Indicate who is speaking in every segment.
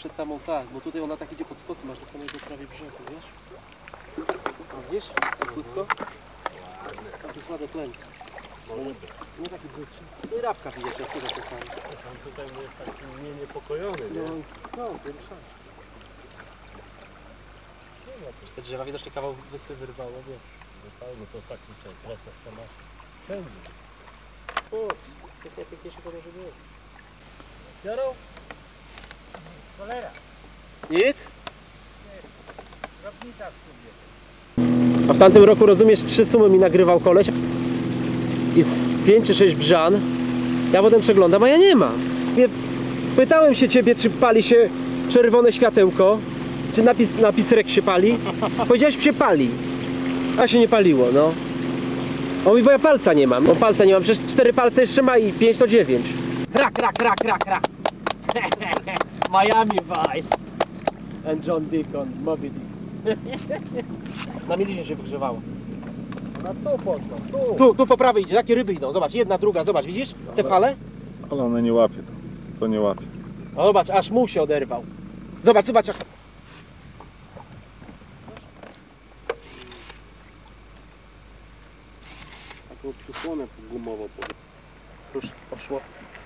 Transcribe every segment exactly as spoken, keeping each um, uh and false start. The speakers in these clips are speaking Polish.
Speaker 1: przed tamą, tak, bo tutaj ona tak idzie pod skosem, aż do samego prawie brzegu, wiesz? A widzisz? Krótko? Tam tu jest ładny tlen. Nie taki brzydszy. No i rabka widać, jak sobie czekamy.
Speaker 2: Tam tutaj jest taki nie niepokojony, nie?
Speaker 1: No, no, to jest szans. Te drzewa widocznie kawał wyspy wyrwało, wiesz?
Speaker 2: No to taki proces to masz wszędzie.
Speaker 1: O, to jest najpiękniejsze, co może być.
Speaker 2: Biorą? Cholera.
Speaker 1: Nic?
Speaker 2: Drobnica w sobie.
Speaker 1: A w tamtym roku, rozumiesz, trzy sumy mi nagrywał koleś i z pięć czy sześć brzan. Ja potem przeglądam, a ja nie ma. Pytałem się ciebie, czy pali się czerwone światełko, czy napis, napis rek się pali. Powiedziałeś, się pali, a się nie paliło, no. On mówi, bo ja palca nie mam. On palca nie mam, przecież cztery palce jeszcze ma i pięć to dziewięć. Rak, rak, rak, rak, rak. Miami Vice. And John Deacon, Moby Dick. Na mieliźnie się wygrzewało.
Speaker 2: Na tu poszła, tu.
Speaker 1: Tu, tu po prawej idzie, takie ryby idą. Zobacz, jedna, druga, zobacz, widzisz te fale?
Speaker 3: Ale one nie łapie to. To nie łapie.
Speaker 1: O, zobacz, aż muł się oderwał. Zobacz, zobacz jak...
Speaker 2: Taką przysłonę gumową.
Speaker 1: Już poszło.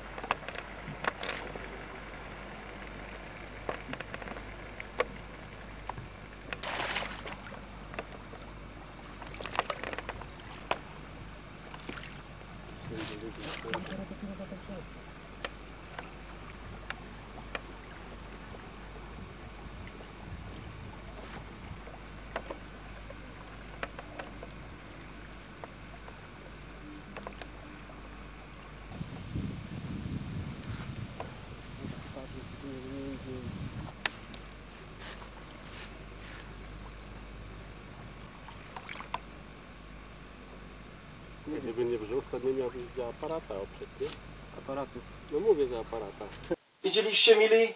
Speaker 2: Gdyby nie brzuch, to nie miałbyś za aparata oprzeć, nie?
Speaker 1: Aparatu.
Speaker 2: No mówię za aparata.
Speaker 4: Widzieliście, mili?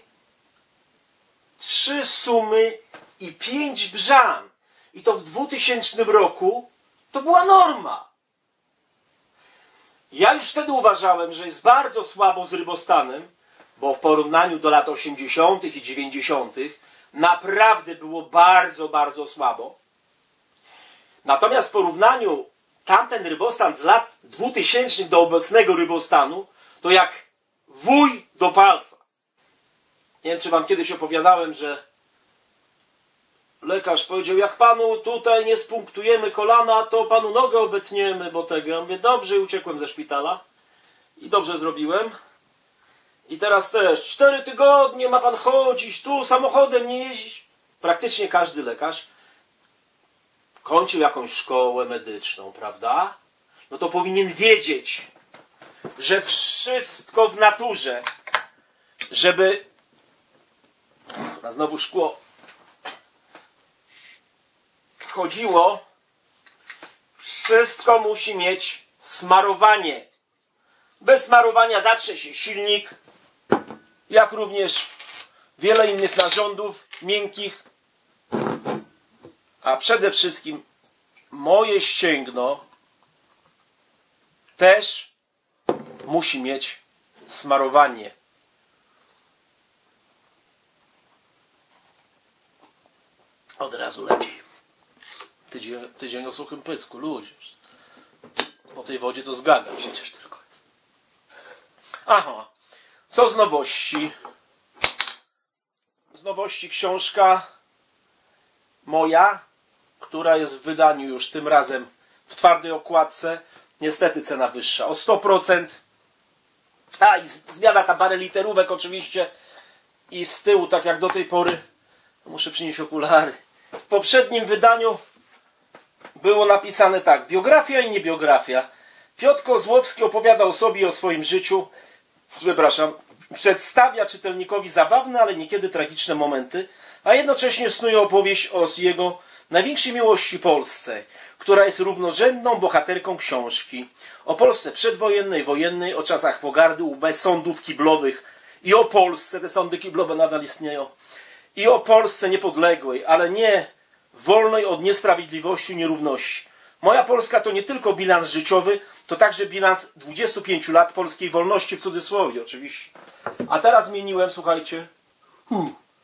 Speaker 4: Trzy sumy i pięć brzan. I to w dwutysięcznym roku to była norma. Ja już wtedy uważałem, że jest bardzo słabo z rybostanem, bo w porównaniu do lat osiemdziesiątych i dziewięćdziesiątych naprawdę było bardzo, bardzo słabo. Natomiast w porównaniu tamten rybostan z lat dwutysięcznych do obecnego rybostanu to jak wuj do palca. Nie wiem, czy wam kiedyś opowiadałem, że lekarz powiedział, jak panu tutaj nie spunktujemy kolana, to panu nogę obetniemy, bo tego. Ja mówię, dobrze, i uciekłem ze szpitala. I dobrze zrobiłem. I teraz też, cztery tygodnie ma pan chodzić, tu samochodem nie jeździć. Praktycznie każdy lekarz kończył jakąś szkołę medyczną, prawda? No to powinien wiedzieć, że wszystko w naturze, żeby... A znowu szkło chodziło, wszystko musi mieć smarowanie. Bez smarowania zatrze się silnik, jak również wiele innych narządów miękkich, a przede wszystkim moje ścięgno też musi mieć smarowanie. Od razu lepiej. Tydzień, tydzień o suchym pysku, ludzie. Po tej wodzie to zgaga przecież tylko jest. Aha. Co z nowości? Z nowości książka moja, która jest w wydaniu już tym razem w twardej okładce. Niestety cena wyższa o sto procent. A i zmiana ta parę literówek oczywiście. I z tyłu, tak jak do tej pory, muszę przynieść okulary. W poprzednim wydaniu było napisane tak. Biografia i niebiografia. Piotr Kozłowski opowiada o sobie i o swoim życiu. Przepraszam. Przedstawia czytelnikowi zabawne, ale niekiedy tragiczne momenty, a jednocześnie snuje opowieść o jego największej miłości Polsce, która jest równorzędną bohaterką książki. O Polsce przedwojennej, wojennej, o czasach pogardy, U B sądów kiblowych i o Polsce, te sądy kiblowe nadal istnieją, i o Polsce niepodległej, ale nie wolnej od niesprawiedliwości, nierówności. Moja Polska to nie tylko bilans życiowy, to także bilans dwudziestu pięciu lat polskiej wolności, w cudzysłowie oczywiście. A teraz zmieniłem, słuchajcie, huh,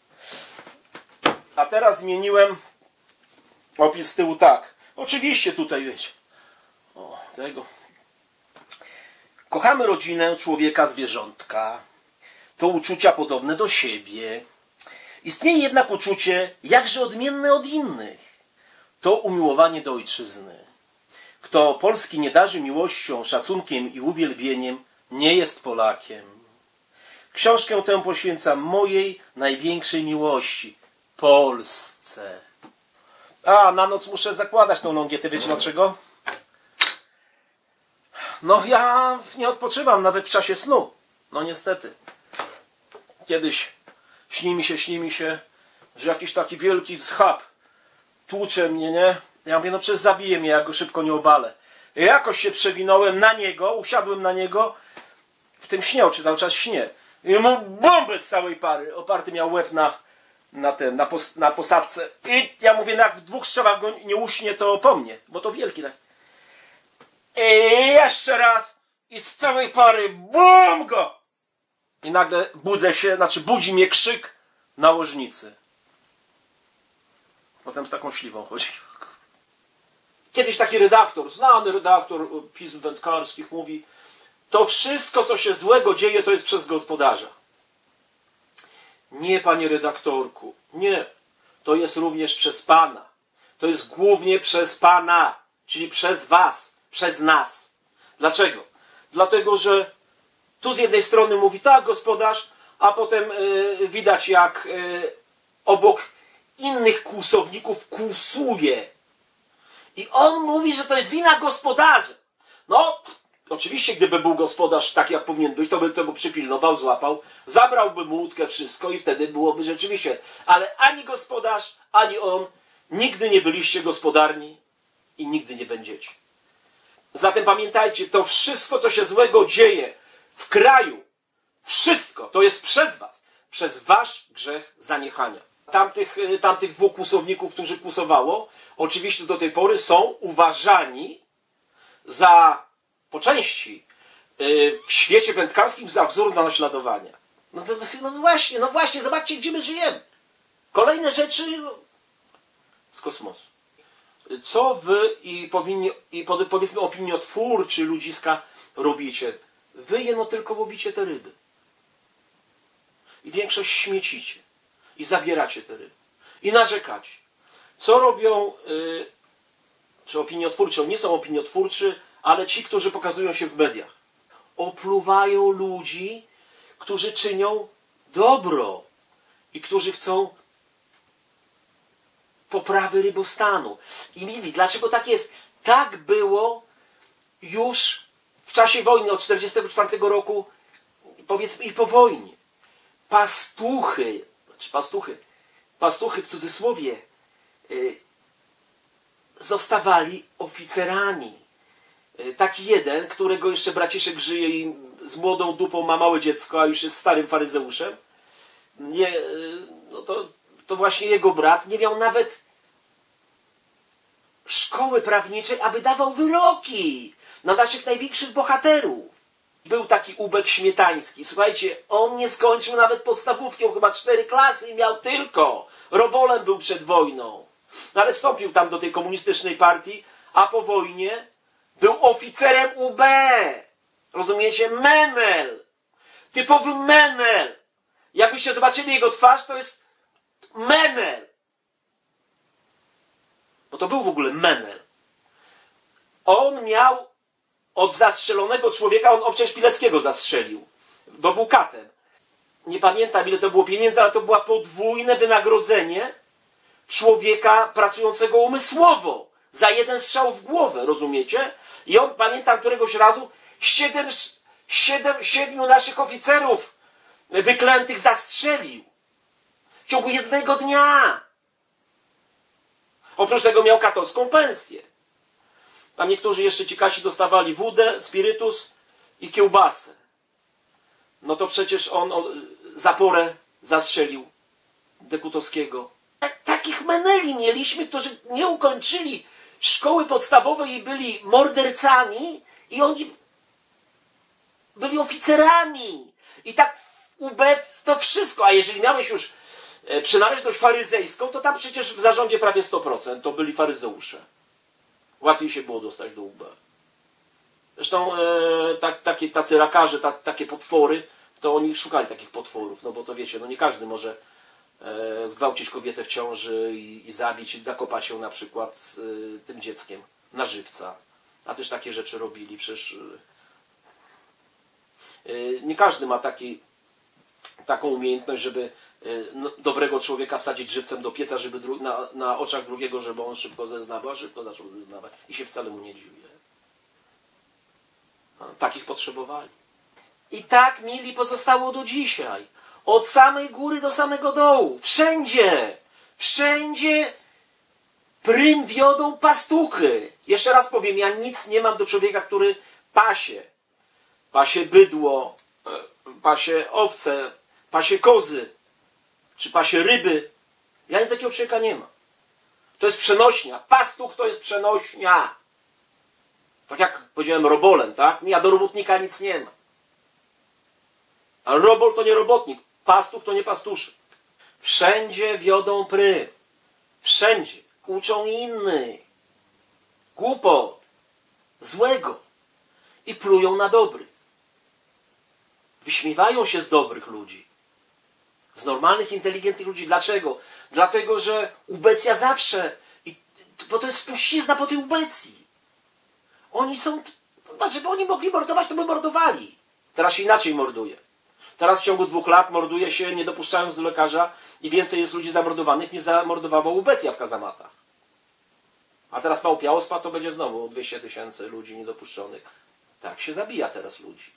Speaker 4: A teraz zmieniłem opis z tyłu tak. Oczywiście tutaj wiecie. O, tego. Kochamy rodzinę, człowieka, zwierzątka. To uczucia podobne do siebie. Istnieje jednak uczucie jakże odmienne od innych. To umiłowanie do ojczyzny. Kto Polski nie darzy miłością, szacunkiem i uwielbieniem, nie jest Polakiem. Książkę tę poświęcam mojej największej miłości – Polsce. A, na noc muszę zakładać tą longietę. Wiecie dlaczego? No ja nie odpoczywam nawet w czasie snu. No niestety. Kiedyś śni mi się, śni mi się, że jakiś taki wielki schab tłucze mnie, nie? Ja mówię, no przecież zabije mnie, jak go szybko nie obalę. I jakoś się przewinąłem na niego, usiadłem na niego, w tym śnie, czy cały czas śnie. I mu bombę z całej pary. Oparty miał łeb na, na, tym, na, pos, na posadce. I ja mówię, no jak w dwóch strzałach go nie uśnie, to po mnie, bo to wielki tak. I jeszcze raz i z całej pary bum go! I nagle budzę się, znaczy budzi mnie krzyk nałożnicy. Potem z taką śliwą chodzi. Kiedyś taki redaktor, znany redaktor pism wędkarskich mówi, to wszystko, co się złego dzieje, to jest przez gospodarza. Nie, panie redaktorku, nie. To jest również przez pana. To jest głównie przez pana, czyli przez was, przez nas. Dlaczego? Dlatego, że tu z jednej strony mówi tak gospodarz, a potem yy, widać jak yy, obok innych kłusowników kłusuje. I on mówi, że to jest wina gospodarza. No, oczywiście, gdyby był gospodarz tak, jak powinien być, to by tego przypilnował, złapał, zabrałby mu łódkę, wszystko i wtedy byłoby rzeczywiście. Ale ani gospodarz, ani on nigdy nie byliście gospodarni i nigdy nie będziecie. Zatem pamiętajcie, to wszystko, co się złego dzieje w kraju, wszystko to jest przez was, przez wasz grzech zaniechania. Tamtych, tamtych dwóch kłusowników, którzy kłusowało, oczywiście do tej pory są uważani za, po części, w świecie wędkarskim za wzór do naśladowania. No, to, no właśnie, no właśnie, zobaczcie, gdzie my żyjemy. Kolejne rzeczy z kosmosu. Co wy i, powinni, i powiedzmy opiniotwórczy ludziska robicie? Wy jeno tylko łowicie te ryby. I większość śmiecicie. I zabieracie te ryby. I narzekacie. Co robią, yy, czy opiniotwórczy, nie są opiniotwórczy, ale ci, którzy pokazują się w mediach. Opluwają ludzi, którzy czynią dobro. I którzy chcą poprawy rybostanu. I mówi, dlaczego tak jest? Tak było już w czasie wojny od czterdziestego czwartego roku, powiedzmy i po wojnie. Pastuchy, znaczy pastuchy, pastuchy w cudzysłowie, yy, zostawali oficerami. Yy, taki jeden, którego jeszcze braciszek żyje i z młodą dupą ma małe dziecko, a już jest starym faryzeuszem, nie, yy, no to, to właśnie jego brat nie miał nawet szkoły prawniczej, a wydawał wyroki na naszych największych bohaterów. Był taki Ubek Śmietański. Słuchajcie, on nie skończył nawet podstawówki, on chyba cztery klasy i miał tylko. Robolem był przed wojną. No ale wstąpił tam do tej komunistycznej partii, a po wojnie był oficerem U B. Rozumiecie? Menel. Typowy menel. Jakbyście zobaczyli jego twarz, to jest menel. Bo to był w ogóle menel. On miał od zastrzelonego człowieka, on przecież Pileckiego zastrzelił, bo był katem. Nie pamiętam, ile to było pieniędzy, ale to było podwójne wynagrodzenie człowieka pracującego umysłowo. Za jeden strzał w głowę, rozumiecie? I on, pamiętam, któregoś razu siedem, siedem, siedmiu naszych oficerów wyklętych zastrzelił. W ciągu jednego dnia. Oprócz tego miał katowską pensję. Tam niektórzy jeszcze ci kasi dostawali wódę, spirytus i kiełbasę. No to przecież on, on zaporę zastrzelił Dekutowskiego. Takich meneli mieliśmy, którzy nie ukończyli szkoły podstawowej i byli mordercami i oni byli oficerami. I tak U B to wszystko. A jeżeli miałeś już e, przynależność faryzejską, to tam przecież w zarządzie prawie sto procent to byli faryzeusze. Łatwiej się było dostać do U B. Zresztą e, tak, takie, tacy rakarze, ta, takie potwory, to oni szukali takich potworów, no bo to wiecie, no nie każdy może e, zgwałcić kobietę w ciąży i, i zabić, i zakopać ją na przykład z e, tym dzieckiem na żywca. A też takie rzeczy robili, przecież e, e, nie każdy ma taki, taką umiejętność, żeby e, no, dobrego człowieka wsadzić żywcem do pieca, żeby dru- na, na oczach drugiego, żeby on szybko zeznawał, a szybko zaczął zeznawać i się wcale mu nie dziwię. A, takich potrzebowali. I tak, mili, pozostało do dzisiaj. Od samej góry do samego dołu. Wszędzie. Wszędzie prym wiodą pastuchy. Jeszcze raz powiem, ja nic nie mam do człowieka, który pasie. Pasie bydło, pasie owce, pasie kozy, czy pasie ryby. Ja nic takiego człowieka nie mam. To jest przenośnia. Pastuch to jest przenośnia. Tak jak powiedziałem, robolem, tak? Ja do robotnika nic nie mam. A robol to nie robotnik, pastuch to nie pastuszek. Wszędzie wiodą prym. Wszędzie. Uczą innych. Głupot. Złego. I plują na dobrych. Wyśmiewają się z dobrych ludzi. Z normalnych, inteligentnych ludzi. Dlaczego? Dlatego, że ubecja zawsze, i, bo to jest spuścizna po tej ubecji. Oni są, żeby oni mogli mordować, to by mordowali. Teraz się inaczej morduje. Teraz w ciągu dwóch lat morduje się, nie dopuszczając do lekarza, i więcej jest ludzi zamordowanych, niż zamordowała ubecja w kazamatach. A teraz małpia ospa to będzie znowu dwieście tysięcy ludzi niedopuszczonych. Tak się zabija teraz ludzi.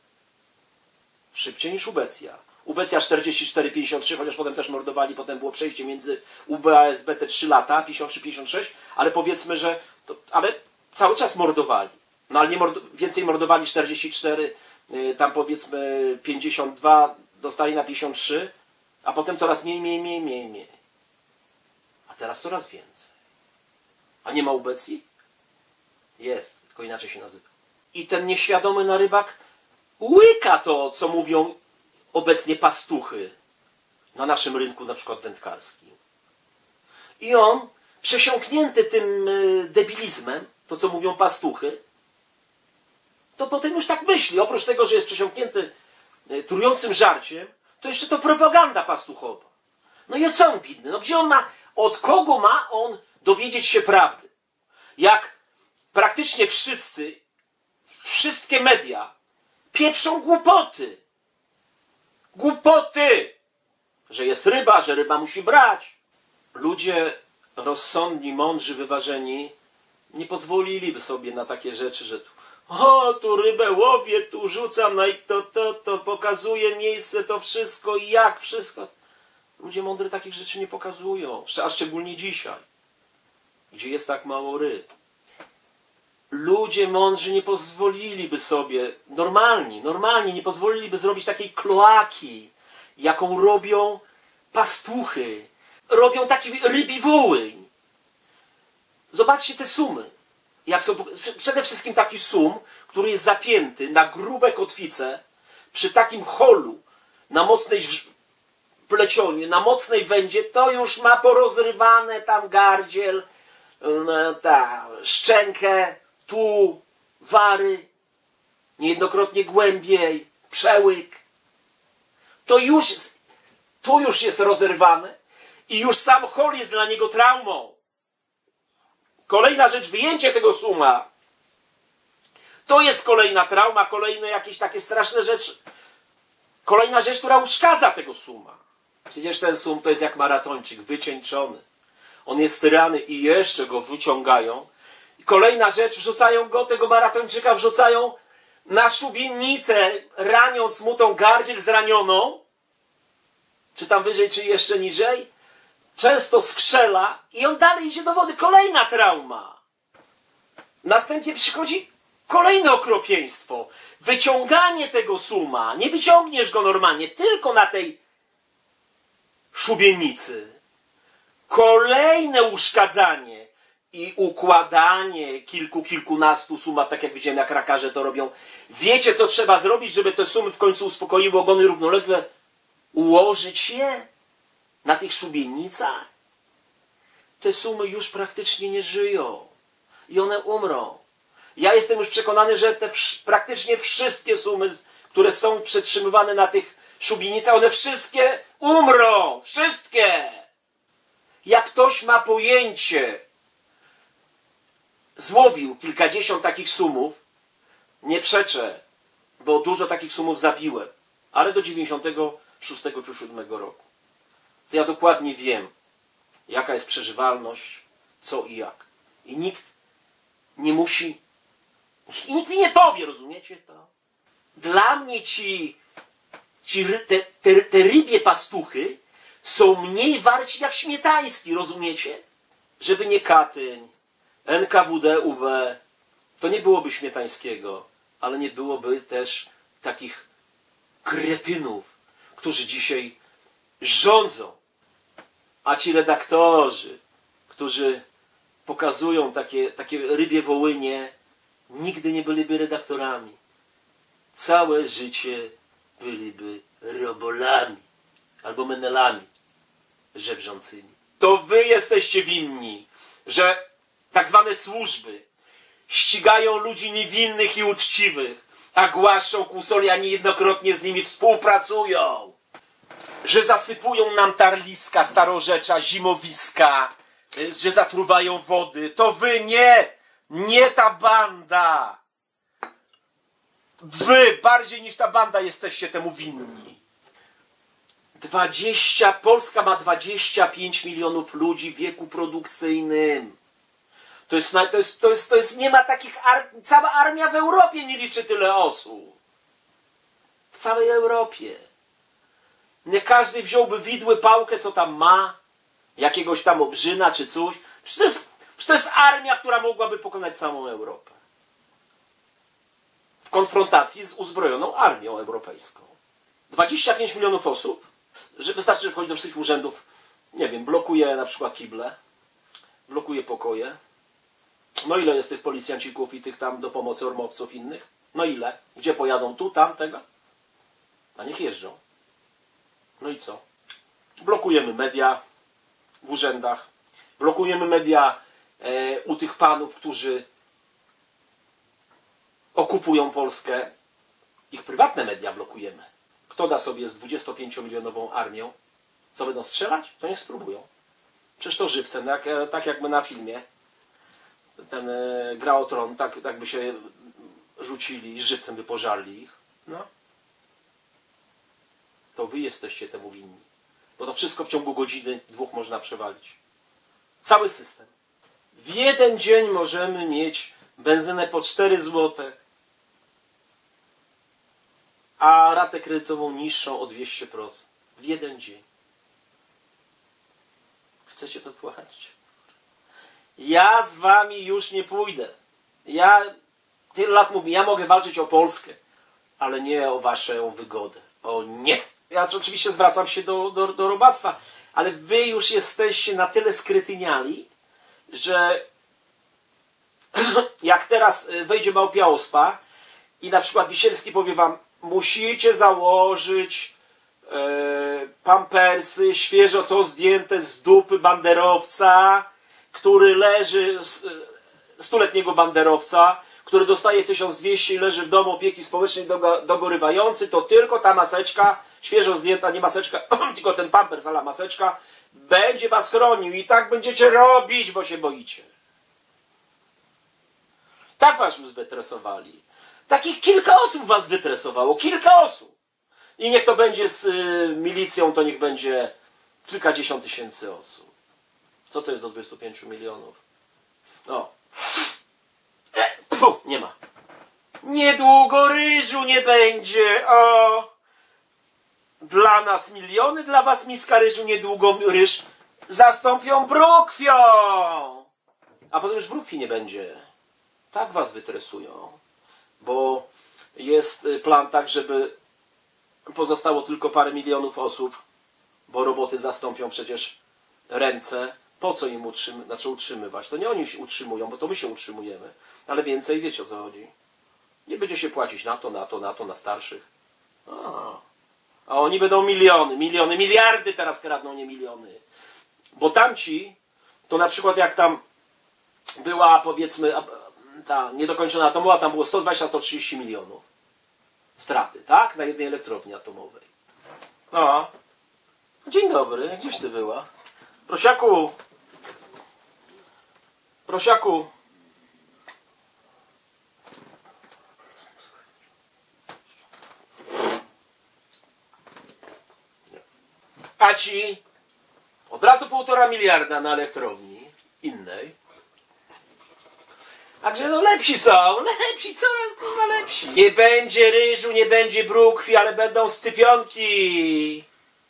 Speaker 4: Szybciej niż ubecja. Ubecja czterdzieści cztery pięćdziesiąt trzy, chociaż potem też mordowali, potem było przejście między U B a S B te trzy lata, pięćdziesiąt trzy pięćdziesiąt sześć, ale powiedzmy, że to, ale cały czas mordowali. No ale nie mord więcej mordowali czterdzieści cztery, yy, tam powiedzmy pięćdziesiąt dwa, dostali na pięćdziesiąt trzy, a potem coraz mniej, mniej, mniej, mniej, mniej. A teraz coraz więcej. A nie ma ubecji? Jest, tylko inaczej się nazywa. I ten nieświadomy narybak łyka to, co mówią obecnie pastuchy na naszym rynku, na przykład wędkarskim. I on, przesiąknięty tym debilizmem, to co mówią pastuchy, to potem już tak myśli. Oprócz tego, że jest przesiąknięty trującym żarciem, to jeszcze to propaganda pastuchowa. No i o co on bidny? No gdzie on ma, od kogo ma on dowiedzieć się prawdy? Jak praktycznie wszyscy, wszystkie media pieprzą głupoty. Głupoty! Że jest ryba, że ryba musi brać. Ludzie rozsądni, mądrzy, wyważeni nie pozwoliliby sobie na takie rzeczy, że tu, o, tu rybę łowię, tu rzucam, no i to, to, to pokazuje miejsce, to wszystko i jak wszystko. Ludzie mądrzy takich rzeczy nie pokazują, a szczególnie dzisiaj, gdzie jest tak mało ryb. Ludzie mądrzy nie pozwoliliby sobie, normalni, normalni, nie pozwoliliby zrobić takiej kloaki, jaką robią pastuchy. Robią taki rybi wołyń. Zobaczcie te sumy. Jak są, przede wszystkim taki sum, który jest zapięty na grube kotwice, przy takim holu, na mocnej plecionie, na mocnej wędzie, to już ma porozrywane tam gardziel, ta szczękę, tu wary, niejednokrotnie głębiej, przełyk. To już, tu już jest rozerwane i już sam hol jest dla niego traumą. Kolejna rzecz, wyjęcie tego suma. To jest kolejna trauma, kolejne jakieś takie straszne rzeczy. Kolejna rzecz, która uszkadza tego suma. Przecież ten sum to jest jak maratończyk, wycieńczony. On jest rany i jeszcze go wyciągają. I kolejna rzecz, wrzucają go, tego maratończyka wrzucają na szubienicę, raniąc mu tą gardziel zranioną. Czy tam wyżej, czy jeszcze niżej. Często skrzela i on dalej idzie do wody. Kolejna trauma. Następnie przychodzi kolejne okropieństwo. Wyciąganie tego suma. Nie wyciągniesz go normalnie, tylko na tej szubienicy. Kolejne uszkadzanie i układanie kilku, kilkunastu sumów, tak jak widziałem, jak rakarze to robią. Wiecie, co trzeba zrobić, żeby te sumy w końcu uspokoiły ogony równolegle? Ułożyć je na tych szubienicach, te sumy już praktycznie nie żyją. I one umrą. Ja jestem już przekonany, że te wsz- praktycznie wszystkie sumy, które są przetrzymywane na tych szubienicach, one wszystkie umrą. Wszystkie! Jak ktoś ma pojęcie, złowił kilkadziesiąt takich sumów, nie przeczę, bo dużo takich sumów zabiłem, ale do dziewięćdziesiątego szóstego czy siódmego roku. To ja dokładnie wiem, jaka jest przeżywalność, co i jak. I nikt nie musi, i nikt mi nie powie, rozumiecie to? Dla mnie ci, ci te, te, te rybie pastuchy są mniej warci jak Śmietański, rozumiecie? Żeby nie Katyń, N K W D, U B, to nie byłoby Śmietańskiego, ale nie byłoby też takich kretynów, którzy dzisiaj rządzą. A ci redaktorzy, którzy pokazują takie, takie rybie Wołynie, nigdy nie byliby redaktorami. Całe życie byliby robolami albo menelami żebrzącymi. To wy jesteście winni, że tak zwane służby ścigają ludzi niewinnych i uczciwych, a głaszczą kłusoli, a niejednokrotnie z nimi współpracują. Że zasypują nam tarliska, starorzecza, zimowiska, że zatruwają wody. To wy, nie, nie ta banda. Wy bardziej niż ta banda jesteście temu winni. dwadzieścia, Polska ma dwadzieścia pięć milionów ludzi w wieku produkcyjnym. To jest, to jest, to jest, to jest nie ma takich, ar, cała armia w Europie nie liczy tyle osób. W całej Europie. Nie każdy wziąłby widły, pałkę, co tam ma, jakiegoś tam obrzyna czy coś. Przecież to jest, przecież to jest armia, która mogłaby pokonać całą Europę. W konfrontacji z uzbrojoną armią europejską. dwadzieścia pięć milionów osób, że wystarczy, że wchodzi do wszystkich urzędów, nie wiem, blokuje na przykład kible, blokuje pokoje. No ile jest tych policjancików i tych tam do pomocy ormowców innych? No ile? Gdzie pojadą? Tu, tam, tego? A niech jeżdżą. No i co? Blokujemy media w urzędach. Blokujemy media e, u tych panów, którzy okupują Polskę. Ich prywatne media blokujemy. Kto da sobie z dwudziestopięciomilionową armią? Co, będą strzelać? To niech spróbują. Przecież to żywcem, jak, tak jakby na filmie. Ten e, Gra o Tron, tak, tak by się rzucili i żywcem by pożarli ich. No. To wy jesteście temu winni. Bo to wszystko w ciągu godziny, dwóch można przewalić. Cały system. W jeden dzień możemy mieć benzynę po cztery złote, a ratę kredytową niższą o dwieście procent. W jeden dzień. Chcecie to płacić? Ja z wami już nie pójdę. Ja tyle lat mówię, ja mogę walczyć o Polskę, ale nie o waszą wygodę. O nie! Ja oczywiście zwracam się do, do, do robactwa, ale wy już jesteście na tyle skretyniali, że jak teraz wejdzie małpia ospa i na przykład Wisielski powie wam, musicie założyć e, pampersy świeżo to zdjęte z dupy banderowca, który leży, stuletniego banderowca, który dostaje tysiąc dwieście i leży w domu opieki społecznej dogorywający, to tylko ta maseczka, świeżo zdjęta, nie maseczka, tylko ten pampers, ale maseczka, będzie was chronił i tak będziecie robić, bo się boicie. Tak was już wytresowali. Takich kilka osób was wytresowało, kilka osób. I niech to będzie z y, milicją, to niech będzie kilkadziesiąt tysięcy osób. Co to jest do dwudziestu pięciu milionów? O. Puh, nie ma. Niedługo ryżu nie będzie. O. Dla nas miliony, dla was miska ryżu. Niedługo ryż zastąpią brukwią. A potem już brukwi nie będzie. Tak was wytresują. Bo jest plan tak, żeby pozostało tylko parę milionów osób, bo roboty zastąpią przecież ręce. Po co im utrzym znaczy utrzymywać? To nie oni się utrzymują, bo to my się utrzymujemy. Ale więcej wiecie, o co chodzi. Nie będzie się płacić na to, na to, na to, na starszych. A. A oni będą miliony, miliony, miliardy teraz kradną, nie miliony. Bo tamci, to na przykład jak tam była, powiedzmy, ta niedokończona atomowa, tam było sto dwadzieścia do stu trzydziestu milionów straty, tak? Na jednej elektrowni atomowej. No. Dzień dobry, gdzieś ty była? Prosiaku. Prosiaku. A ci od razu półtora miliarda na elektrowni innej. Także no lepsi są, lepsi, coraz kurwa lepsi. Nie będzie ryżu, nie będzie brukwi, ale będą scypionki.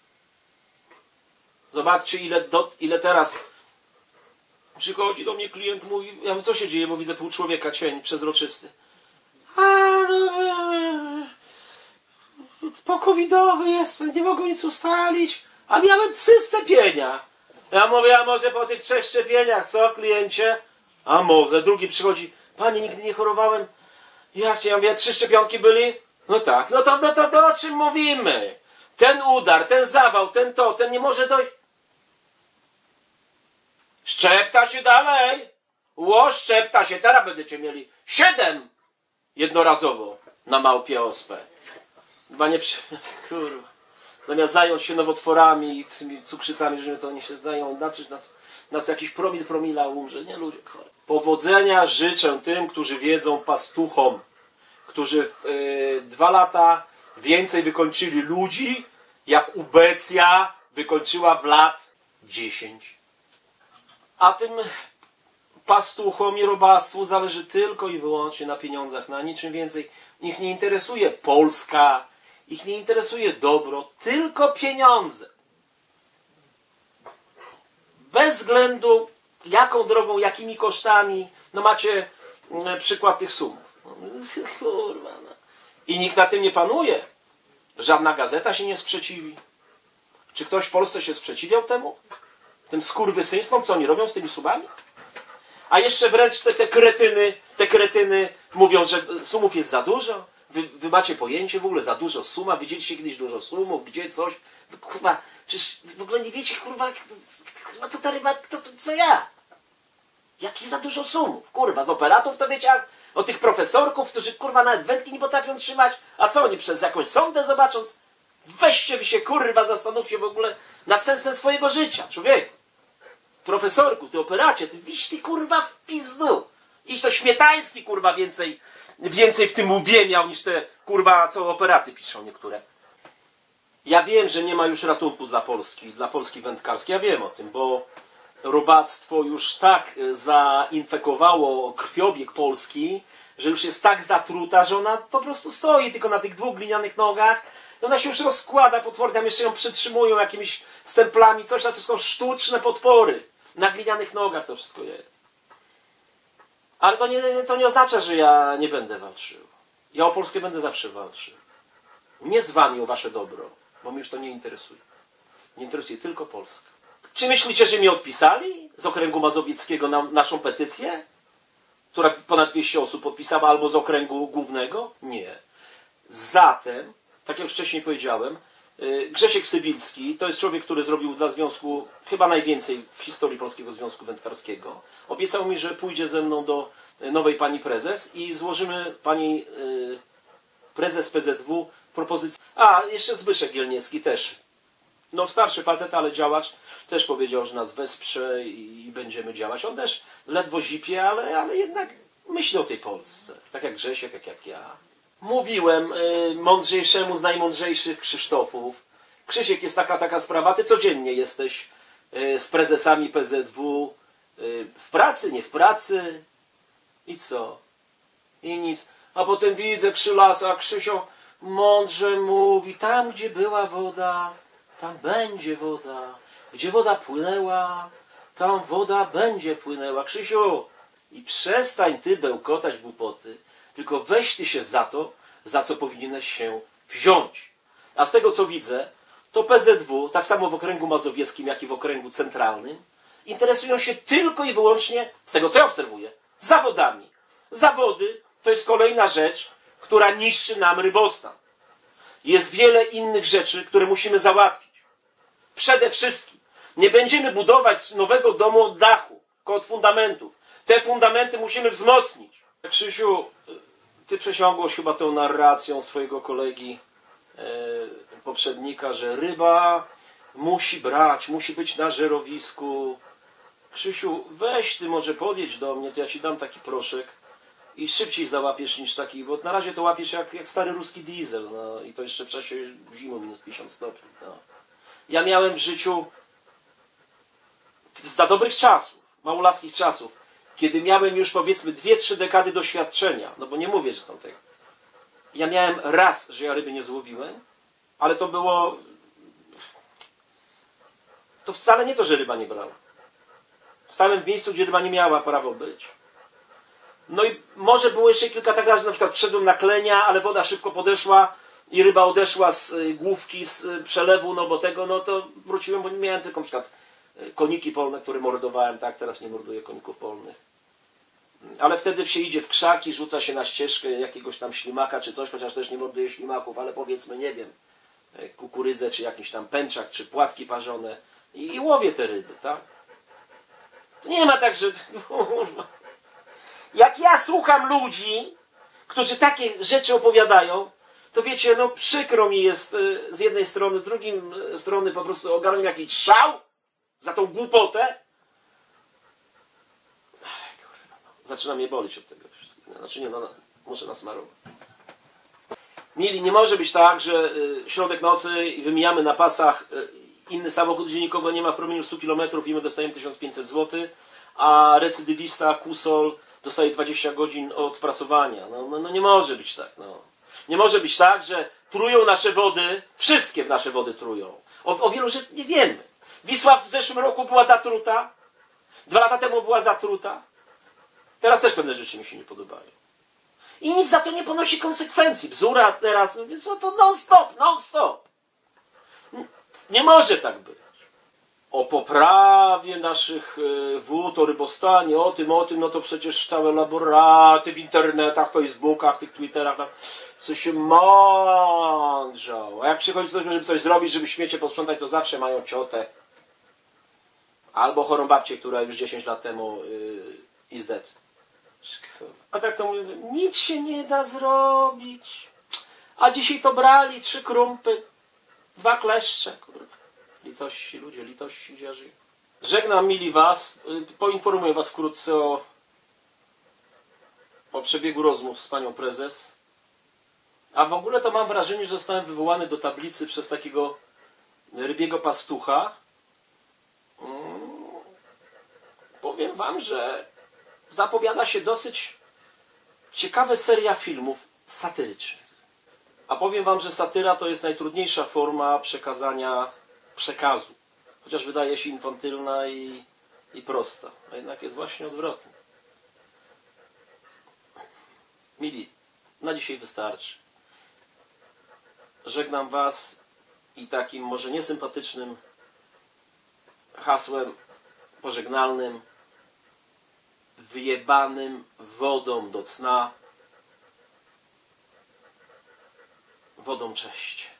Speaker 4: Zobaczcie ile, do, ile teraz przychodzi do mnie klient, mówi, ja mówię, co się dzieje, bo widzę pół człowieka, cień przezroczysty. A no, po covidowy jestem, nie mogę nic ustalić, a miałem trzy szczepienia. Ja mówię, a może po tych trzech szczepieniach, co kliencie? A może, drugi przychodzi, panie, nigdy nie chorowałem. Jak cię, ja mówię, trzy szczepionki byli? No tak, no to, no to, to o czym mówimy? Ten udar, ten zawał, ten to, ten nie może dojść. Szczepta się dalej. Ło, szczepta się, teraz będziecie mieli siedem jednorazowo na małpie ospę. Chyba nie przy... Kurwa. Zamiast zająć się nowotworami i tymi cukrzycami, że to nie się zdają, na co, na co, na co jakiś promil promila umrze. Nie, ludzie chory. Powodzenia życzę tym, którzy wiedzą pastuchom, którzy w yy, dwa lata więcej wykończyli ludzi, jak ubecja wykończyła w lat dziesięć. A tym pastuchom i robactwu zależy tylko i wyłącznie na pieniądzach, na niczym więcej. Ich nie interesuje Polska, ich nie interesuje dobro, tylko pieniądze. Bez względu jaką drogą, jakimi kosztami, no macie mm, przykład tych sumów. Kurwa, no. I nikt na tym nie panuje. Żadna gazeta się nie sprzeciwi. Czy ktoś w Polsce się sprzeciwiał temu? Tym skurwysyństwom, co oni robią z tymi sumami? A jeszcze wręcz te, te kretyny, te kretyny mówią, że sumów jest za dużo. Wy, wy macie pojęcie w ogóle za dużo suma? Widzieliście kiedyś dużo sumów? Gdzie coś? Wy, kurwa, przecież w ogóle nie wiecie, kurwa, kurwa co ta ryba, kto, to, co ja? Jakie za dużo sumów? Kurwa, z operatów to wiecie, jak o tych profesorków, którzy kurwa nawet wędki nie potrafią trzymać, a co oni przez jakąś sondę zobacząc? Weźcie wy się, kurwa, zastanówcie w ogóle nad sensem swojego życia, człowieku. Profesorku, ty operacie, ty wiś ty kurwa w pizdu. Iż to Śmietański kurwa więcej, więcej w tym łbie miał niż te kurwa co operaty piszą niektóre. Ja wiem, że nie ma już ratunku dla Polski, dla Polski wędkarskiej, ja wiem o tym, bo robactwo już tak zainfekowało krwiobieg Polski, że już jest tak zatruta, że ona po prostu stoi tylko na tych dwóch glinianych nogach. I ona się już rozkłada potwornie, tam jeszcze ją przytrzymują jakimiś stemplami, coś, na to są sztuczne podpory. Na glinianych nogach to wszystko jest. Ale to nie, to nie oznacza, że ja nie będę walczył. Ja o Polskę będę zawsze walczył. Nie z wami o wasze dobro, bo mnie już to nie interesuje. Nie interesuje tylko Polska. Czy myślicie, że mi odpisali z okręgu mazowieckiego na naszą petycję, która ponad dwieście osób podpisała, albo z okręgu głównego? Nie. Zatem, tak jak już wcześniej powiedziałem, Grzesiek Sybilski to jest człowiek, który zrobił dla związku chyba najwięcej w historii Polskiego Związku Wędkarskiego. Obiecał mi, że pójdzie ze mną do nowej pani prezes i złożymy pani prezes P Z W propozycję. A, jeszcze Zbyszek Gielniewski też. No starszy facet, ale działacz, też powiedział, że nas wesprze i będziemy działać. On też ledwo zipie, ale, ale jednak myśli o tej Polsce. Tak jak Grzesiek, tak jak ja. Mówiłem y, mądrzejszemu z najmądrzejszych Krzysztofów. Krzysiek, jest taka, taka sprawa, ty codziennie jesteś y, z prezesami P Z W y, w pracy, nie w pracy. I co? I nic. A potem widzę Krzylasa, Krzysio mądrze mówi, tam gdzie była woda, tam będzie woda. Gdzie woda płynęła, tam woda będzie płynęła. Krzysiu, i przestań ty bełkotać głupoty, tylko weź ty się za to, za co powinieneś się wziąć. A z tego co widzę, to P Z W, tak samo w okręgu mazowieckim, jak i w okręgu centralnym, interesują się tylko i wyłącznie, z tego co ja obserwuję, zawodami. Zawody to jest kolejna rzecz, która niszczy nam rybostan. jest wiele innych rzeczy, które musimy załatwić. Przede wszystkim nie będziemy budować nowego domu od dachu, tylko od fundamentów. Te fundamenty musimy wzmocnić. Krzysiu, ty przesiągłeś chyba tą narracją swojego kolegi e, poprzednika, że ryba musi brać, musi być na żerowisku. Krzysiu, weź ty może podjedź do mnie, to ja ci dam taki proszek i szybciej załapiesz niż taki, bo na razie to łapiesz jak, jak stary ruski diesel, no i to jeszcze w czasie zimy minus pięćdziesiąt stopni. No. Ja miałem w życiu za dobrych czasów, małolackich czasów, kiedy miałem już powiedzmy dwie, trzy dekady doświadczenia, no bo nie mówię, że tam tego. Ja miałem raz, że ja ryby nie złowiłem, ale to było... To wcale nie to, że ryba nie brała. Stałem w miejscu, gdzie ryba nie miała prawo być. No i może było jeszcze kilka tak razy, na przykład wszedłem na klenia, ale woda szybko podeszła i ryba odeszła z główki, z przelewu, no bo tego, no to wróciłem, bo nie miałem tylko na przykład koniki polne, które mordowałem, tak, teraz nie morduję koników polnych. Ale wtedy się idzie w krzaki, rzuca się na ścieżkę jakiegoś tam ślimaka czy coś, chociaż też nie morduję ślimaków, ale powiedzmy, nie wiem, kukurydzę, czy jakiś tam pęczak, czy płatki parzone i, i łowię te ryby, tak? To nie ma tak, że... Jak ja słucham ludzi, którzy takie rzeczy opowiadają, to wiecie, no przykro mi jest z jednej strony, z drugiej strony po prostu ogarnąłem jakiś szał za tą głupotę. Zaczyna mnie bolić od tego wszystkiego. Znaczy nie, no, muszę nasmarować. Mili, nie może być tak, że y, środek nocy i wymijamy na pasach y, inny samochód, gdzie nikogo nie ma w promieniu stu kilometrów i my dostajemy tysiąc pięćset złotych, a recydywista, kusol dostaje dwadzieścia godzin odpracowania. No, no, no nie może być tak. No. Nie może być tak, że trują nasze wody, wszystkie nasze wody trują. O, o wielu rzeczach nie wiemy. Wisła w zeszłym roku była zatruta, dwa lata temu była zatruta. Teraz też pewne rzeczy mi się nie podobają. I nikt za to nie ponosi konsekwencji. Bzura teraz, to non stop, non stop. Nie może tak być. O poprawie naszych wód, o rybostanie, o tym, o tym, no to przecież całe laboraty w internetach, Facebookach, tych Twitterach, co się mądrzą. A jak przychodzi do tego, żeby coś zrobić, żeby śmiecie posprzątać, to zawsze mają ciotę. Albo chorą babcię, która już dziesięć lat temu yy, is dead. A tak to mówię, nic się nie da zrobić. A dzisiaj to brali trzy krumpy, dwa kleszcze. Kurwa. Litości, ludzie, litości, gdzie ja żyję. Żegnam, mili was. Poinformuję was wkrótce o, o przebiegu rozmów z panią prezes. A w ogóle to mam wrażenie, że zostałem wywołany do tablicy przez takiego rybiego pastucha. Hmm. Powiem wam, że zapowiada się dosyć ciekawa seria filmów satyrycznych. A powiem wam, że satyra to jest najtrudniejsza forma przekazania przekazu. Chociaż wydaje się infantylna i, i prosta. A jednak jest właśnie odwrotnie. Mili, na dzisiaj wystarczy. Żegnam was i takim może niesympatycznym hasłem pożegnalnym, wyjebanym wodą do cna, wodą cześć.